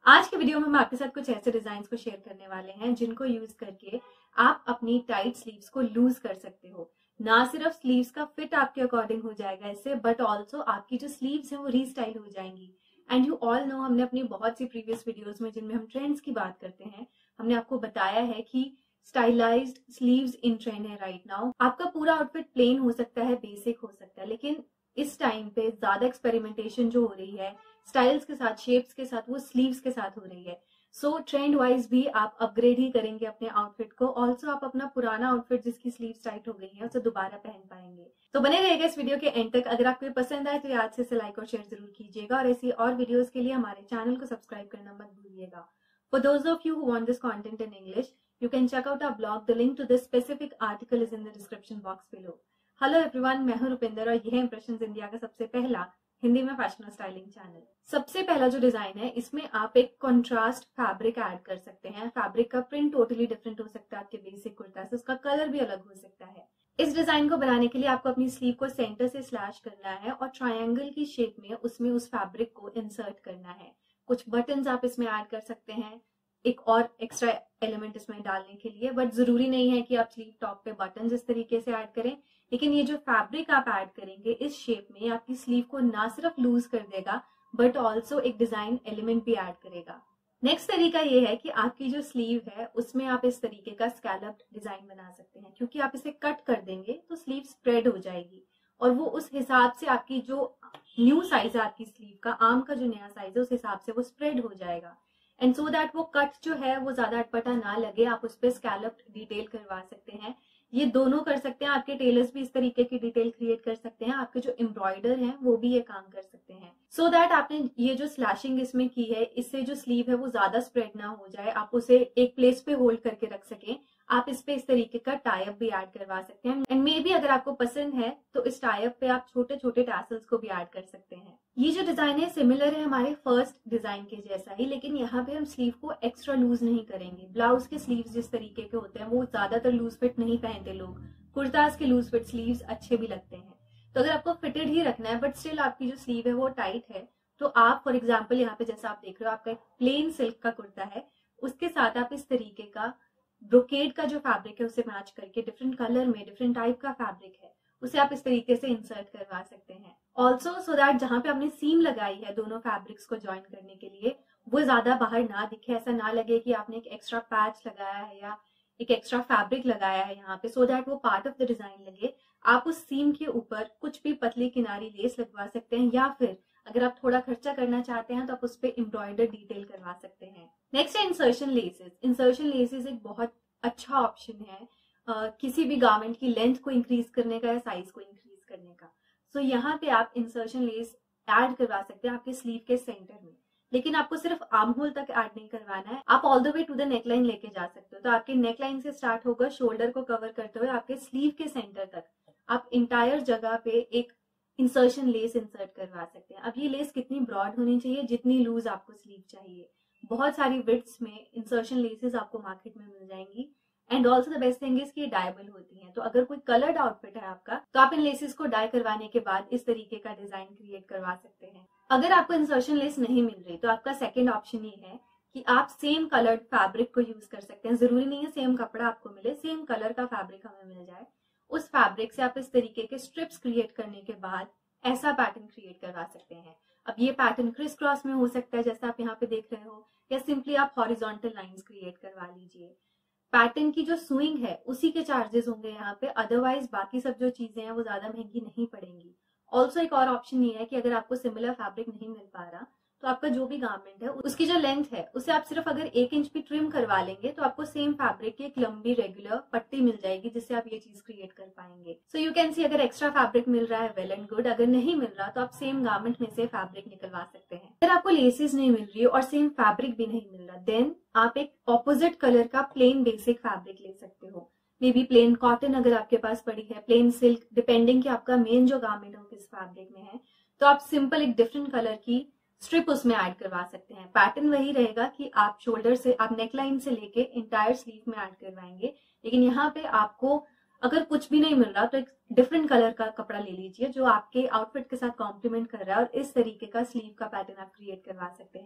आज के वीडियो में हम आपके साथ कुछ ऐसे डिजाइन को शेयर करने वाले हैं जिनको यूज करके आप अपनी टाइट स्लीव्स को लूज कर सकते हो। ना सिर्फ स्लीव्स का फिट आपके अकॉर्डिंग हो जाएगा इससे, बट ऑल्सो आपकी जो स्लीव्स हैं वो रीस्टाइल हो जाएंगी। एंड यू ऑल नो, हमने अपनी बहुत सी प्रीवियस वीडियोस में जिनमें हम ट्रेंड्स की बात करते हैं, हमने आपको बताया है कि स्टाइलाइज्ड स्लीव्स इन ट्रेंड है राइट नाउ। आपका पूरा आउटफिट प्लेन हो सकता है, बेसिक हो सकता है, लेकिन इस टाइम पे ज्यादा एक्सपेरिमेंटेशन जो हो रही है स्टाइल्स के साथ, शेप्स के साथ, वो स्लीव्स के साथ हो रही है। सो ट्रेंड वाइज भी आप अपग्रेड ही करेंगे अपने आउटफिट को। ऑल्सो आप अपना पुराना आउटफिट जिसकी स्लीव्स टाइट हो गई है उसे दोबारा पहन पाएंगे। तो बने रहेगा इस वीडियो के एंड तक। अगर आपको पसंद आए तो याद से इसे लाइक और शेयर जरूर कीजिएगा और ऐसी और वीडियोस के लिए हमारे चैनल को सब्सक्राइब करना मत भूलिएगा। For those of you who want this content in English, you can check out our blog. The link to this specific article is in the description box below. Hello everyone, मैं हूं रुपिंदर और यह impressions India का सबसे पहला हिंदी में fashion और styling channel. सबसे पहला जो डिजाइन है, इसमें आप एक कंट्रास्ट फैब्रिक ऐड कर सकते हैं। फैब्रिक का प्रिंट टोटली डिफरेंट हो सकता है आपके बेसिक कुर्ता से, उसका कलर भी अलग हो सकता है। इस डिजाइन को बनाने के लिए आपको अपनी स्लीव को सेंटर से स्लैश करना है और ट्रायंगल की शेप में उसमें उस फैब्रिक को इंसर्ट करना है। कुछ बटन्स आप इसमें ऐड कर सकते हैं एक और एक्स्ट्रा एलिमेंट इसमें डालने के लिए, बट जरूरी नहीं है कि आप स्लीव टॉप पे बटन इस तरीके से ऐड करें। लेकिन ये जो फैब्रिक आप ऐड करेंगे इस शेप में, आपकी स्लीव को ना सिर्फ लूज कर देगा बट ऑल्सो एक डिजाइन एलिमेंट भी ऐड करेगा। नेक्स्ट तरीका ये है कि आपकी जो स्लीव है उसमें आप इस तरीके का स्कैलप्ड डिजाइन बना सकते हैं। क्योंकि आप इसे कट कर देंगे तो स्लीव स्प्रेड हो जाएगी और वो उस हिसाब से आपकी जो न्यू साइज है आपकी स्लीव का, आर्म का जो नया साइज है उस हिसाब से वो स्प्रेड हो जाएगा। एंड सो दैट वो कट जो है वो ज्यादा अटपटा ना लगे, आप उस पर स्कैलप्ड डिटेल करवा सकते हैं। ये दोनों कर सकते हैं। आपके टेलर्स भी इस तरीके की डिटेल क्रिएट कर सकते हैं, आपके जो एम्ब्रॉयडर हैं वो भी ये काम कर सकते हैं। सो दैट आपने ये जो स्लैशिंग इसमें की है, इससे जो स्लीव है वो ज्यादा स्प्रेड ना हो जाए, आप उसे एक प्लेस पे होल्ड करके रख सकें। आप इस पे इस तरीके का टाइप भी ऐड करवा सकते हैं। एंड मे बी अगर आपको पसंद है तो इस टाइप पे आप छोटे छोटे टैसल्स को भी ऐड कर सकते हैं। ये जो डिजाइन है सिमिलर है हमारे फर्स्ट डिजाइन के जैसा ही, लेकिन यहाँ पे हम स्लीव को एक्स्ट्रा लूज नहीं करेंगे। ब्लाउज के स्लीव्स जिस तरीके के होते हैं वो ज्यादातर लूज फिट नहीं पहनते लोग, कुर्ताज के लूज फिट स्लीव्स अच्छे भी लगते हैं। तो अगर आपको फिटेड ही रखना है बट स्टिल आपकी जो स्लीव है वो टाइट है, तो आप फॉर एग्जाम्पल यहाँ पे जैसा आप देख रहे हो, आपका एक प्लेन सिल्क का कुर्ता है, उसके साथ आप इस तरीके का ब्रोकेड का जो फैब्रिक है उसे मैच करके, डिफरेंट कलर में डिफरेंट टाइप का फैब्रिक है, उसे आप इस तरीके से इंसर्ट करवा सकते हैं। ऑल्सो सो दैट जहां पे आपने सीम लगाई है दोनों फैब्रिक्स को ज्वाइन करने के लिए, वो ज्यादा बाहर ना दिखे, ऐसा ना लगे कि आपने एक एक्स्ट्रा पैच लगाया है या एक एक्स्ट्रा फैब्रिक लगाया है यहाँ पे, सो दैट वो पार्ट ऑफ द डिजाइन लगे। आप उस सीम के ऊपर कुछ भी पतली किनारी लेस लगवा सकते हैं, या फिर अगर आप थोड़ा खर्चा करना चाहते हैं तो आप उस पर एम्ब्रॉयडर डिटेल करवा सकते हैं। नेक्स्ट है इंसर्शन लेसेस। इंसर्शन लेसेस एक बहुत अच्छा ऑप्शन है किसी भी गारमेंट की लेंथ को इंक्रीज करने का या साइज को इंक्रीज करने का। सो यहाँ पे आप इंसर्शन लेस ऐड करवा सकते हैं आपके स्लीव के सेंटर में, लेकिन आपको सिर्फ आर्म होल तक ऐड नहीं करवाना है, आप all the way to the neckline लेके जा सकते हो। तो आपके नेकलाइन से स्टार्ट होकर शोल्डर को कवर करते हुए आपके स्लीव के सेंटर तक आप इंटायर जगह पे एक इंसर्शन लेस इंसर्ट करवा सकते हैं। अब ये लेस कितनी ब्रॉड होनी चाहिए, जितनी लूज आपको स्लीव चाहिए। बहुत सारी विड्थ्स में इंसर्शन लेसेस आपको मार्केट में मिल जाएंगी। And also the best thing is कि डायबल होती हैं। तो अगर कोई कलर्ड आउटफिट है आपका, तो आप इन लेसेस को डाई करवाने के बाद इस तरीके का डिजाइन क्रिएट करवा सकते हैं। अगर आपको इंसर्शन लेस नहीं मिल रही तो आपका सेकंड ऑप्शन ये है कि आप सेम कलर्ड फैब्रिक को यूज कर सकते हैं। जरूरी नहीं है सेम कपड़ा आपको मिले, सेम कलर का फैब्रिक हमें मिल जाए। उस फैब्रिक से आप इस तरीके के स्ट्रिप्स क्रिएट करने के बाद ऐसा पैटर्न क्रिएट करवा सकते हैं। अब ये पैटर्न क्रिस क्रॉस में हो सकता है जैसा आप यहाँ पे देख रहे हो, या सिंपली आप हॉरिजॉन्टल लाइंस क्रिएट करवा लीजिए। पैटर्न की जो सुइंग है उसी के चार्जेस होंगे यहाँ पे, अदरवाइज बाकी सब जो चीजें हैं वो ज्यादा महंगी नहीं पड़ेंगी। ऑल्सो एक और ऑप्शन ये है कि अगर आपको सिमिलर फैब्रिक नहीं मिल पा रहा तो आपका जो भी गारमेंट है उसकी जो लेंथ है उसे आप सिर्फ अगर 1 इंच भी ट्रिम करवा लेंगे तो आपको सेम फैब्रिक की एक लंबी रेगुलर पट्टी मिल जाएगी जिससे आप ये चीज क्रिएट कर पाएंगे। सो यू कैन सी, अगर एक्स्ट्रा फैब्रिक मिल रहा है वेल एंड गुड, अगर नहीं मिल रहा तो आप सेम गारमेंट में से फैब्रिक निकलवा सकते हैं। अगर आपको लेसेस नहीं मिल रही और सेम फैब्रिक भी नहीं मिल रहा, देन आप एक ऑपोजिट कलर का प्लेन बेसिक फैब्रिक ले सकते हो। मे बी प्लेन कॉटन अगर आपके पास पड़ी है, प्लेन सिल्क, डिपेंडिंग कि आपका मेन जो गारमेंट हो किस फैब्रिक में है, तो आप सिंपल एक डिफरेंट कलर की स्ट्रिप उसमें ऐड करवा सकते हैं। पैटर्न वही रहेगा कि आप शोल्डर से, आप नेकलाइन से लेके इंटायर स्लीव में ऐड करवाएंगे, लेकिन यहाँ पे आपको अगर कुछ भी नहीं मिल रहा तो एक डिफरेंट कलर का कपड़ा ले लीजिए जो आपके आउटफिट के साथ कॉम्प्लीमेंट कर रहा है और इस तरीके का स्लीव का पैटर्न आप क्रिएट करवा सकते हैं।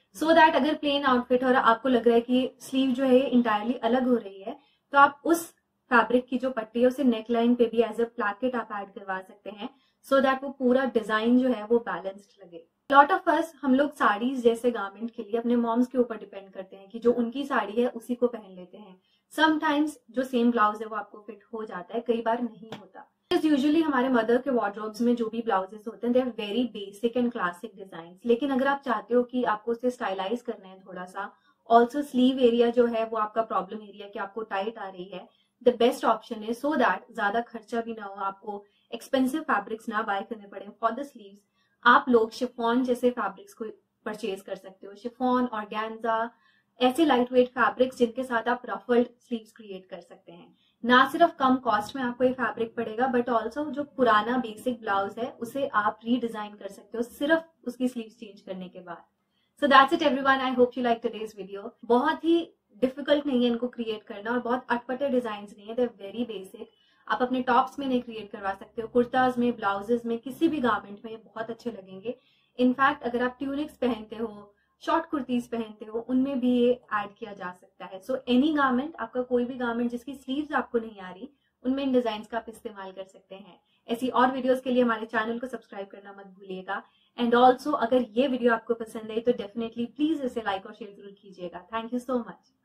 सो दैट अगर प्लेन आउटफिट और आपको लग रहा है कि स्लीव जो है इंटायरली अलग हो रही है, तो आप उस फैब्रिक की जो पट्टी है उसे नेक लाइन पे भी एज अ प्लैकेट आप ऐड करवा सकते हैं, सो दैट वो पूरा डिजाइन जो है वो बैलेंस्ड लगे। लॉट ऑफ अस हम लोग साड़ीज जैसे गारमेंट के लिए अपने मॉम्स के ऊपर डिपेंड करते हैं कि जो उनकी साड़ी है उसी को पहन लेते हैं। समटाइम्स जो सेम ब्लाउज है वो आपको फिट हो जाता है, कई बार नहीं होता। यूजुअली हमारे मदर के वार्डरोब्स में जो भी ब्लाउजेस होते हैं they are very basic and classic design, लेकिन अगर आप चाहते हो कि आपको उसे स्टाइलाइज करना है थोड़ा सा, ऑल्सो स्लीव एरिया जो है वो आपका प्रॉब्लम एरिया कि आपको टाइट आ रही है, द बेस्ट ऑप्शन है, सो दैट ज्यादा खर्चा भी ना हो, आपको एक्सपेंसिव फैब्रिक्स ना बाय करने पड़े फॉर द स्लीव्स, आप लोग शिफॉन जैसे फैब्रिक्स को परचेज कर सकते हो। शिफॉन, ऑर्गेन्जा, ऐसे लाइट वेट फैब्रिक्स जिनके साथ आप रफल्ड स्लीव्स क्रिएट कर सकते हैं। ना सिर्फ कम कॉस्ट में आपको ये फैब्रिक पड़ेगा, बट ऑल्सो जो पुराना बेसिक ब्लाउज है उसे आप रीडिजाइन कर सकते हो सिर्फ उसकी स्लीव्स चेंज करने के बाद। So that's it everyone, I hope you like today's video. बहुत ही डिफिकल्ट नहीं है इनको क्रिएट करना और बहुत अटपटे डिजाइन नहीं है, दे आर वेरी बेसिक। आप अपने टॉप्स में नहीं क्रिएट करवा सकते हो, कुर्ताज में, ब्लाउजेज में, किसी भी गारमेंट में ये बहुत अच्छे लगेंगे। इनफैक्ट अगर आप ट्यूनिक्स पहनते हो, शॉर्ट कुर्तीज पहनते हो, उनमें भी ये ऐड किया जा सकता है। सो एनी गारमेंट, आपका कोई भी गारमेंट जिसकी स्लीव्स आपको नहीं आ रही, उनमें इन डिजाइन का आप इस्तेमाल कर सकते हैं। ऐसी और वीडियोस के लिए हमारे चैनल को सब्सक्राइब करना मत भूलिएगा। एंड ऑल्सो अगर ये वीडियो आपको पसंद आई तो डेफिनेटली प्लीज इसे लाइक और शेयर जरूर कीजिएगा। Thank you so much.